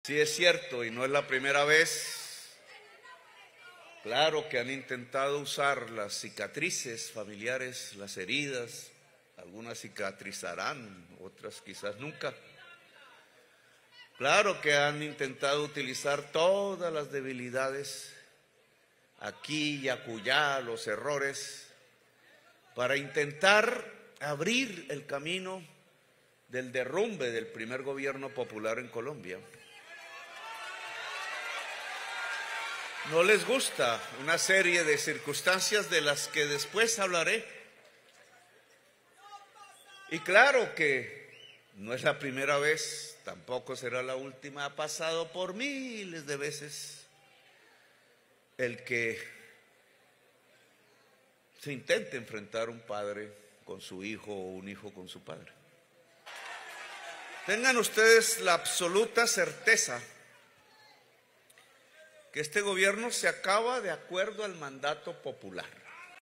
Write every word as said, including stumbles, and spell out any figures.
Sí es cierto, y no es la primera vez. Claro que han intentado usar las cicatrices familiares, las heridas. Algunas cicatrizarán, otras quizás nunca. Claro que han intentado utilizar todas las debilidades, aquí y acullá, los errores, para intentar abrir el camino del derrumbe del primer gobierno popular en Colombia. No les gusta una serie de circunstancias de las que después hablaré. Y claro que no es la primera vez, tampoco será la última, ha pasado por miles de veces el que se intente enfrentar un padre con su hijo o un hijo con su padre. Tengan ustedes la absoluta certeza que este gobierno se acaba de acuerdo al mandato popular.